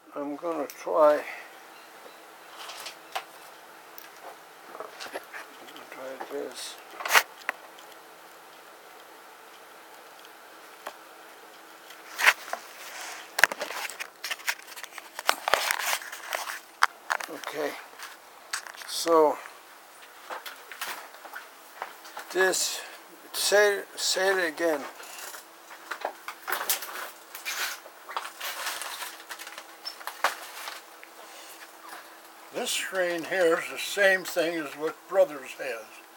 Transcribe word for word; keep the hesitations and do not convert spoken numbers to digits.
I'm going to try, I'm going to try this. Okay, so this, say, say it again. This screen here is the same thing as what Brothers has.